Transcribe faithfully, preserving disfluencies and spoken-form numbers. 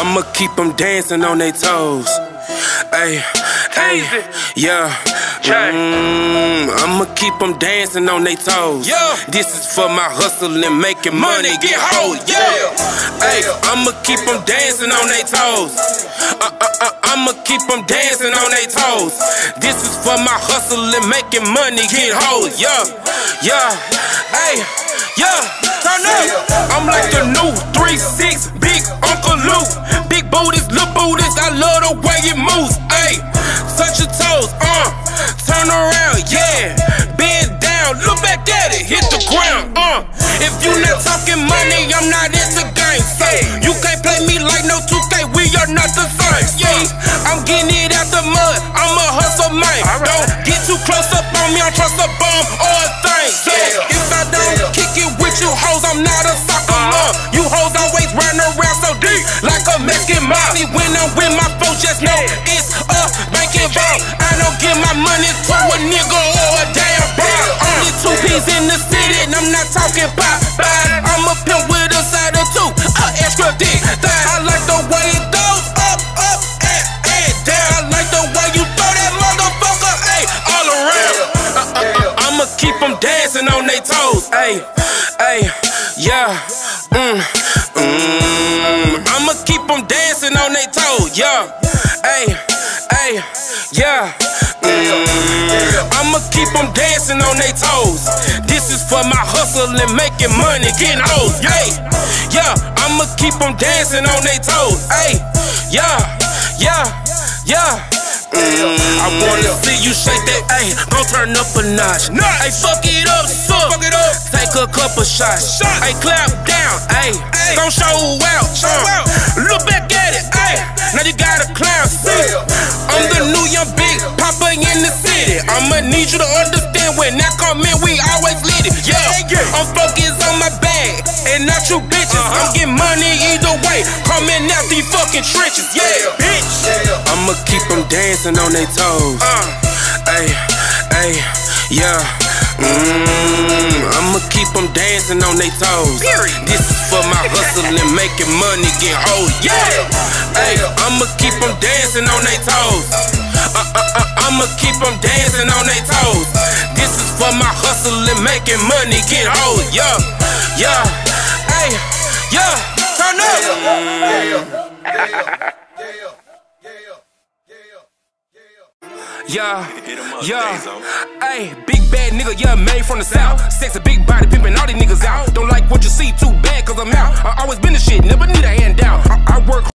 I'ma keep them dancing on their toes. Ay, ay, yeah. Mm, I'ma keep them dancing on their toes. Yeah. This is for my hustling, making money, get hold. Yeah. Ay, I'ma keep them dancing on their toes. Uh, uh, uh, I'ma keep them dancing on their toes. This is for my hustling, making money, get hold. Yeah, yeah. Ay, yeah. Turn up. I'm like the new three six, Big Uncle Luke. Big booties, little booties, I love the way it moves. Ayy, touch your toes, uh, turn around, yeah. Bend down, look back at it, hit the ground, uh. If you not talking money, I'm not into games. So you can't play me like no two K, we are not the same. See, I'm getting it out the mud, I'm a hustle man. Don't get too close up on me, I trust a bomb or a thing. Yeah, if I don't kick it with you hoes, I'm not a soccer mom. You hoes always run around so deep, like a Mexican mob. When I'm with my folks, just know it's a banking vault. I don't give my money to a nigga or a damn bro. Only two P's in the city, and I'm not talking pop. I'm a pimp with a side or two, a extra dick. I like the way it goes up, up, and, and down. I like the way you throw that motherfucker, ayy, all around. Uh, uh, uh, I'ma keep them dancing on their toes, ayy, ayy, yeah. Mm, mm, I'ma keep them dancing on their toes, yeah. Ayy, ayy, yeah. Mm, I'ma keep them dancing on their toes. This is for my hustle and making money, getting old. Ayy, yeah. I'ma keep them dancing on their toes. Ayy, yeah, yeah, yeah. Mm, I wanna see you shake that, ayy, gon' turn up a notch. Ayy, fuck it up, so fuck it up. Take a couple shots, ayy, clap down, ayy, gon' show out, uh. Look back at it, ayy, now you got a clown, see. I'm the new young big papa in the city. I'ma need you to understand when I come in, we always lit it, yeah. I'm focused on my bag, and not you bitches. I'm getting money either way, coming out these fucking trenches, yeah, bitch. I'ma keep them dancing on their toes. Uh, ay, ay, yeah. Mm, I'ma keep them dancing on their toes. This is for my hustling, making money, get old. Yeah. Ay, I'ma keep them dancing on their toes. Uh, uh, uh, I'ma keep them dancing on their toes. This is for my hustling, making money, get old. Yeah, yeah. Ay, yeah. Turn up. Yeah, yeah, ayy, big bad nigga, yeah, made from the south. Sexy big body, pimpin' all these niggas out. Don't like what you see, too bad, cause I'm out. I always been the shit, never need a